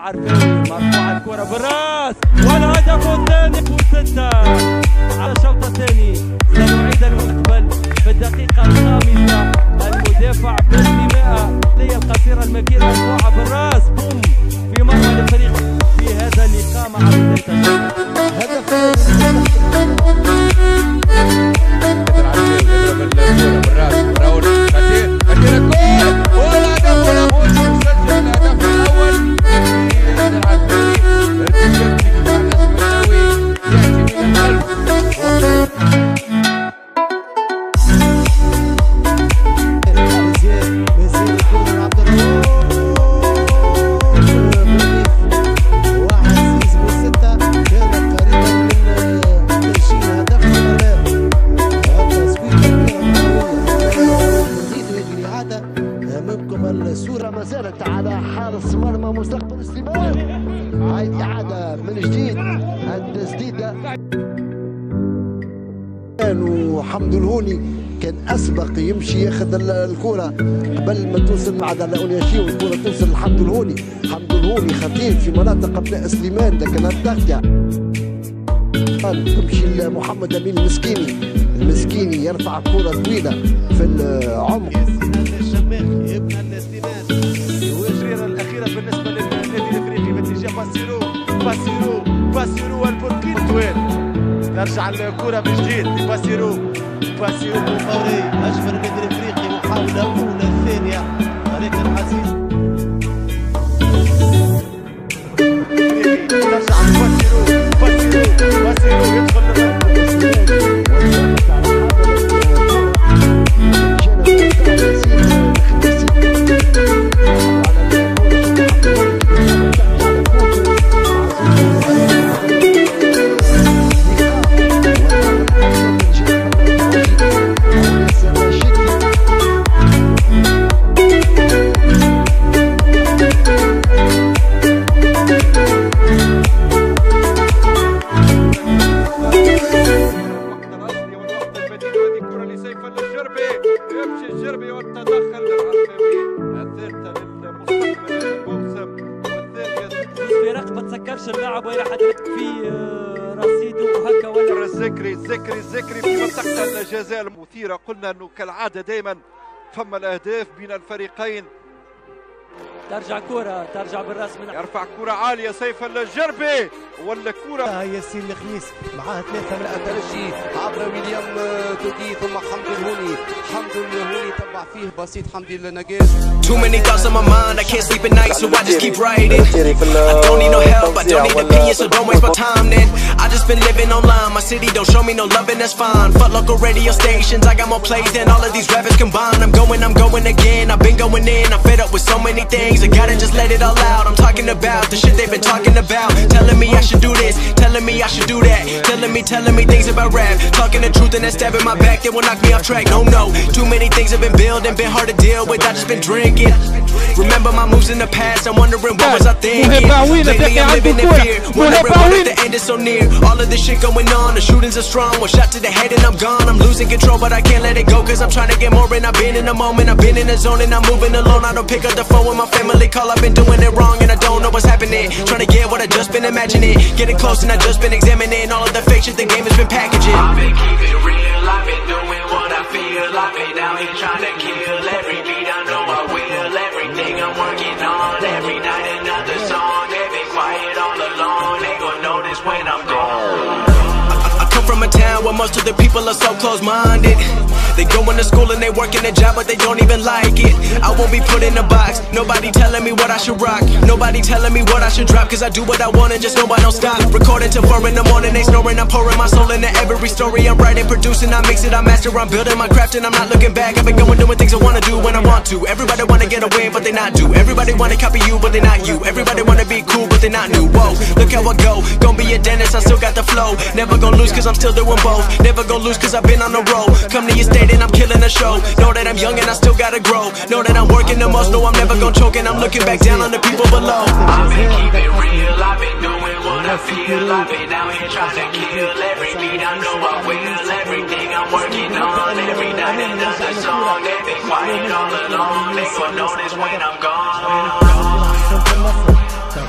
العرفاوي مرفوعة الكرة بالراس والهدف الثاني و6 على الشوط الثاني. سنعيد المستقبل في الدقيقة الخامسة. المدافع بالانتماء هي القصيرة المكيرة مرفوعة بالراس بوم في مرمى الفريق في هذا اللقاء مع بداية الشوط. الصورة ما زالت على حارس مرمى مستقبل سليمان. هاي إعادة من جديد التسديدة. وحمد الهوني كان أسبق يمشي ياخذ الكرة قبل ما توصل بعد على أونياشي والكرة توصل لحمد الهوني. حمد الهوني خطير في مناطق أبناء سليمان لكن التغطية تمشي لمحمد أمين المسكيني يرفع كرة طويلة في العمق. ابن سليمان والجريرة الأخيرة بالنسبة للنادي الأفريقي باتجاه باسيرو والبوركين طويل. ترجع الكرة من جديد باسيرو فوري أجمل النادي الأفريقي محاولة أولى الثانية طريق العزيز. ترجع باسيرو يدخل الجربي والتدخل العرفاوي الثالثة للمستقبل الموسم والثانية. الفرق ما تسكرش اللاعب ولا حد في رصيده وهكا ولا الذكري في منطقة الجزاء المثيرة. قلنا انه كالعادة دائما فما الاهداف بين الفريقين. ترجع بالراس من يرفع كرة عالية سيف الجربي ولا كرة ياسين الخنيس معاه ثلاثة من الترجي عبر ويليام دوغي ثم حمد الهوني تبع فيه بسيط حمدي النجاز. Too many thoughts on my mind, I can't sleep at night, so I just keep writing. I don't need no help, I don't need opinions, so don't waste my time then. I just been living online, my city don't show me no love and that's fine. Fuck local radio stations, I got more plays than all of these rappers combined. I'm going again, I've been going in, I'm fed up with so many things. I gotta just let it all out. I'm talking about the shit they've been talking about. Telling me I should do this, telling me I should do that. Telling me things about rap. Talking the truth and then stabbing my back, they will knock me off track. No, too many things have been building, been hard to deal with. I just been drinking. Remember my moves in the past, I'm wondering what was I thinking. Lately I'm living in fear, wondering what if the end is so near. All of this shit going on, the shootings are strong. One shot to the head and I'm gone. I'm losing control, but I can't let it go, cause I'm trying to get more. And I've been in the moment, I've been in the zone, and I'm moving alone. I don't pick up the phone when my family call. I've been doing it wrong and I don't know what's happening. Trying to get what I just been imagining. Getting close and I just been examining all of the fake shit the game has been packaging. I've been keeping it real, I've been doing what I feel. I've been out here trying to kill every beat, I know I will. Everything I'm working on, every night another song. They've been quiet all along, they gon' notice when I'm gone. I come from a town where most of the people are so close-minded. They going to school and they working a job, but they don't even like it. I won't be put in a box, nobody telling me what I should rock. Nobody telling me what I should drop, cause I do what I want and just know I don't stop. Recording till 4 in the morning, they snoring, I'm pouring my soul into every story. I'm writing, producing, I mix it, I master, I'm building my craft and I'm not looking back. I've been going doing things I wanna do when I want to. Everybody wanna get away, but they not do. Everybody wanna copy you, but they not you. Everybody wanna be cool, but they not new. Whoa, look how I go, gonna be a dentist, I still got the flow. Never gonna lose cause I'm still doing both. Never gonna lose cause I've been on the road. Come to your state and I'm killing the show. Know that I'm young and I still gotta grow. Know that I'm working the most, know I'm never gonna choke. And I'm looking back down on the people below. I've been keeping it real, I've been doing what I feel. I've been out here trying to kill every beat, I know I will. Everything I'm working on, every night another song. They've been quiet all along, they gon' notice when I'm gone.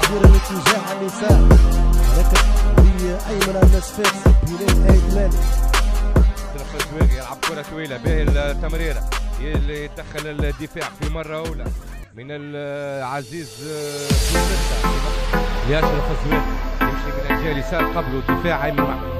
يدير الاتجاه على اليسار لكن بأيمن النسفاس بلال أيمن الفزواقي يلعب كرة طويلة باهي التمريرة يدخل الدفاع في مرة أولى من العزيز بوزيتا ياسر الفزواقي يمشي من الجهة اليسار قبله دفاع أيمن